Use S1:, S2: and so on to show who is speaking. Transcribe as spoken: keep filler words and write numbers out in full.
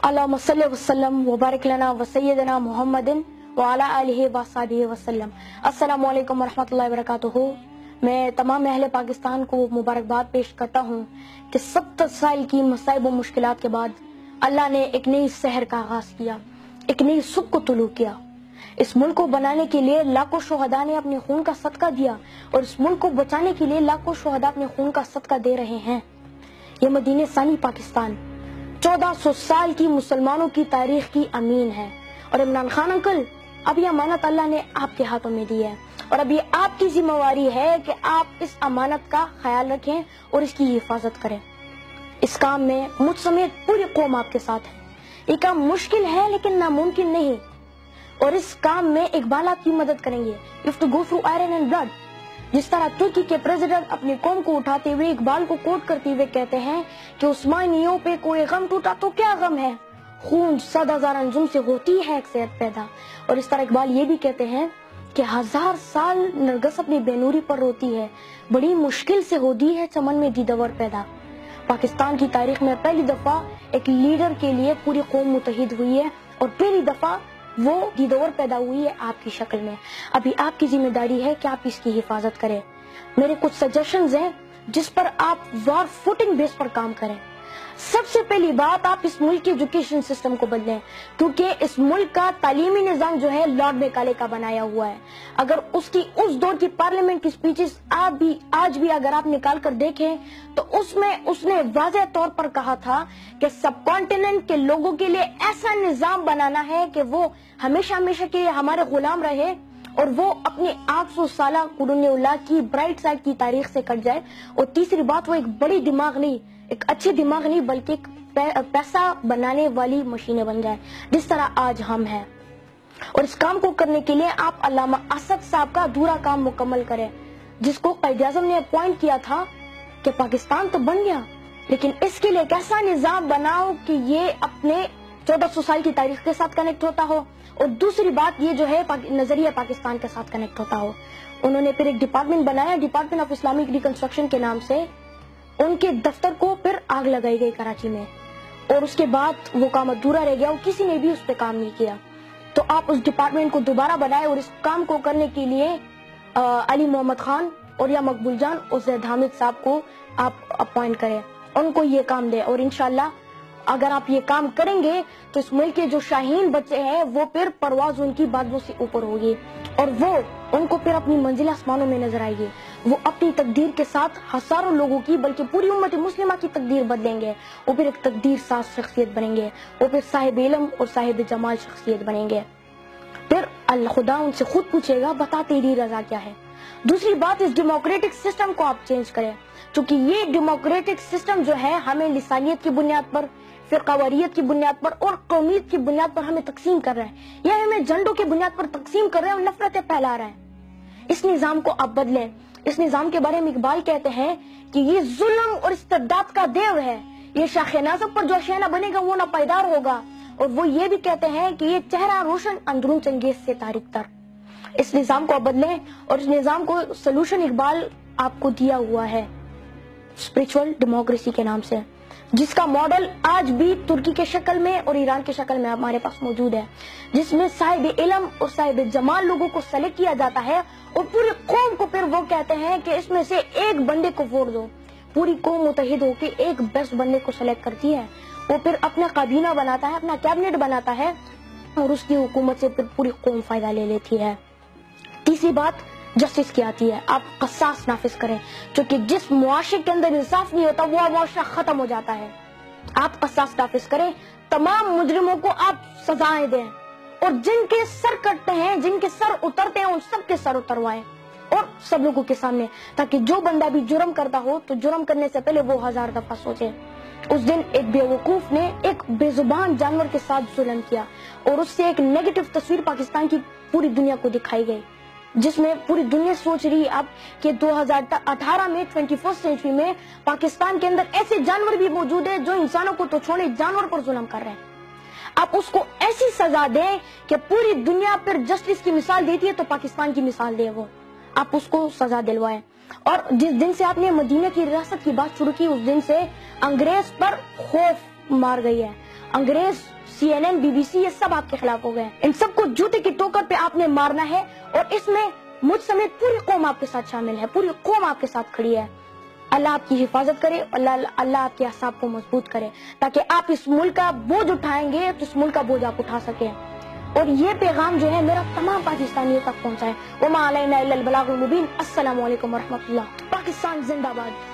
S1: अल्लाहुम्मा सल्लि वसल्लम व बारिक लना व सय्यदना मुहम्मदिन व अला आलिहि व अस्हाबिहि वसल्लम। अस्सलामु अलैकुम व रहमतुल्लाहि व बरकातुहू। मैं तमाम अहले पाकिस्तान को मुबारकबाद पेश करता हूँ कि सत्तर साल की मसाइब व मुश्किलात के बाद अल्लाह ने एक नई सहर का आगाज किया, एक नई सुबह को तुलू किया। इस मुल्क को बनाने के लिए लाखों शुहदा ने अपने खून का सदका दिया और इस मुल्क को बचाने के लिए लाखों शुहदा अपने खून का सदका दे रहे हैं। ये मदीने सानी पाकिस्तान चौदह सौ साल की मुसलमानों की तारीख की अमीन है। और इमरान खान अंकल, अब ये अमानत अल्लाह ने आपके हाथों में दी है और अब ये आपकी जिम्मेवारी है कि आप इस अमानत का ख्याल रखें और इसकी हिफाजत करें। इस काम में मुझ समेत पूरी कौम आपके साथ है। ये काम मुश्किल है लेकिन नामुमकिन नहीं, और इस काम में इकबाल आपकी मदद करेंगे। You have to go through iron and blood. जिस तरह तुर्की के प्रेसिडेंट अपनी कौम को उठाते हुए इकबाल को कोट करते हुए कहते हैं कि उस्मानियों पे कोई गम टूटा तो क्या गम है, खून सद हजार अंजुम से होती है एक सेहत पैदा। और इस तरह इकबाल ये भी कहते हैं कि हजार साल नरगस अपनी बेनूरी पर रोती है, बड़ी मुश्किल से होती है चमन में दीदवर पैदा। पाकिस्तान की तारीख में पहली दफा एक लीडर के लिए पूरी कौम मुतहिद हुई है और पहली दफा वो दीदवर पैदा हुई है आपकी शक्ल में। अभी आपकी जिम्मेदारी है कि आप इसकी हिफाजत करें। मेरे कुछ सजेशंस हैं जिस पर आप वॉर फुटिंग बेस पर काम करें। सबसे पहली बात, आप इस मुल्क के एजुकेशन सिस्टम को बदलें, क्योंकि इस मुल्क का तालीमी निजाम जो है लॉर्ड मैकाले का बनाया हुआ है। अगर उसकी उस दौर की पार्लियामेंट की स्पीचेस आप भी आज भी अगर आप निकाल कर देखें तो उसमें उसने वाज़ेह तौर पर कहा था कि सब कॉन्टिनेंट के लोगों के लिए ऐसा निजाम बनाना है कि वो हमेशा हमेशा के लिए हमारे गुलाम रहे और वो अपनी आठ सौ साल कुरून-ए-उला की ब्राइट साइड की तारीख से कट जाए। और तीसरी बात, वो एक बड़ी दिमाग नहीं, एक अच्छे दिमाग नहीं बल्कि एक पैसा बनाने वाली मशीनें बन जाए, जिस तरह आज हम हैं। और इस काम को करने के लिए आप अल्लामा असद साहब का अधूरा काम मुकम्मल करें, जिसको क़ायद-ए-आज़म ने अपॉइंट किया था कि पाकिस्तान तो बन गया लेकिन इसके लिए एक ऐसा निजाम बनाओ कि ये अपने चौदह सौ साल की तारीख के साथ कनेक्ट होता हो और दूसरी बात ये जो है नजरिया पाकिस्तान के साथ कनेक्ट होता हो। उन्होंने फिर एक डिपार्टमेंट बनाया, डिपार्टमेंट ऑफ इस्लामिक रिकंस्ट्रक्शन के नाम से। उनके दफ्तर को फिर आग लगाई गई कराची में और उसके बाद वो काम अधूरा रह गया और किसी ने भी उस पर काम नहीं किया। तो आप उस डिपार्टमेंट को दोबारा बनाए और इस काम को करने के लिए आ, अली मोहम्मद खान और या मकबूल जान और जैद हामिद साहब को आप अपॉइंट करें, उनको ये काम दे। और इंशाल्लाह अगर आप ये काम करेंगे तो इस मुल्क के जो शाहीन बच्चे हैं वो फिर परवाज उनकी बादलों से ऊपर होगी और वो उनको फिर अपनी मंजिल आसमानों में नजर आएगी। वो अपनी तकदीर के साथ हजारों लोगों की बल्कि पूरी उम्मत मुस्लिमा की तकदीर बदलेंगे। वो फिर एक तकदीर साज शख्सियत बनेंगे, वो फिर साहिब इल्म और साहिब जमाल शख्सियत बनेंगे। फिर अल्लाह खुदा उनसे खुद पूछेगा, बता तेरी रजा क्या है। दूसरी बात, इस डेमोक्रेटिक सिस्टम को आप चेंज करें, क्योंकि ये डेमोक्रेटिक सिस्टम जो है हमें लिसानियत की बुनियाद पर, फिरकावारियत की बुनियाद पर और कौमियत की बुनियाद पर हमें तकसीम कर रहा है, या हमें झंडों की बुनियाद पर तकसीम कर रहे हैं और नफरतें फैला रहा है। इस निजाम को आप बदलें। इस निजाम के बारे में इकबाल कहते हैं कि ये जुल्म और इस्तिबदाद का देव है, ये शाखे नाज़ब पर जो शहना बनेगा वो ना पायदार होगा। और वो ये भी कहते हैं कि ये चेहरा रोशन अंदरून चंगेज से तारीख तर। इस निजाम को आप बदलें और इस निजाम को सोल्यूशन इकबाल आपको दिया हुआ है स्पिरिचुअल डेमोक्रेसी के नाम से, जिसका मॉडल आज भी तुर्की के शक्ल में और ईरान के शक्ल में हमारे पास मौजूद है, जिसमें साहिब इल्म और साहिब जमाल लोगों को सेलेक्ट किया जाता है और पूरी कौम को फिर वो कहते हैं कि इसमें से एक बंदे को वोट दो। पूरी कौम मुतहिद होकर एक बेस्ट बंदे को सेलेक्ट करती है, वो फिर अपना काबीना बनाता है, अपना कैबिनेट बनाता है और उसकी हुकूमत से फिर पूरी कौम फायदा ले लेती है। तीसरी बात जस्टिस की आती है, आप कसास नाफिज करें, क्योंकि जिस मुआशरे के अंदर इंसाफ नहीं होता वो मुआशरा खत्म हो जाता है। आप कसास नाफिज करें, तमाम मुजरिमों को आप सजाएं दें और जिनके सर कटते हैं, जिनके सर उतरते हैं, उन सबके सर उतरवाएं और सब लोगों के सामने, ताकि जो बंदा भी जुर्म करता हो तो जुर्म करने से पहले वो हजार दफा सोचे। उस दिन एक बेवकूफ ने एक बेजुबान जानवर के साथ जुल्म किया और उससे एक नेगेटिव तस्वीर पाकिस्तान की पूरी दुनिया को दिखाई गई, जिसमें पूरी दुनिया सोच रही है अब कि दो हज़ार अठारह में ट्वेंटी फर्स्ट सेंचुरी में पाकिस्तान के अंदर ऐसे जानवर भी मौजूद है जो इंसानों को तो छोड़े जानवर पर जुल्म कर रहे हैं। आप उसको ऐसी सजा दें कि पूरी दुनिया पर जस्टिस की मिसाल देती है तो पाकिस्तान की मिसाल दे वो, आप उसको सजा दिलवाएं। और जिस दिन से आपने मदीना की रियासत की बात शुरू की उस दिन से अंग्रेज पर खौफ मार गई है। انگریز، C N N, B B C, یہ سب آپ کے خلاف ہو گئے ہیں. ان سب کو جوتے کی ٹوکر پہ آپ نے مارنا ہے، اور اس میں مجھ سمیت پوری قوم آپ کے ساتھ شامل ہے، پوری قوم آپ کے ساتھ کھڑی ہے. اللہ آپ کی حفاظت کرے، اللہ اللہ آپ کے اعصاب کو مضبوط کرے، تاکہ آپ اس ملک کا بوجھ اٹھائیں گے تو اس ملک کا بوجھ آپ اٹھا سکیں. اور یہ پیغام جو ہے میرا تمام پاکستانیوں تک پہنچائے. وما علینا الا البلاغ المبین. السلام علیکم ورحمۃ اللہ. پاکستان زندہ باد.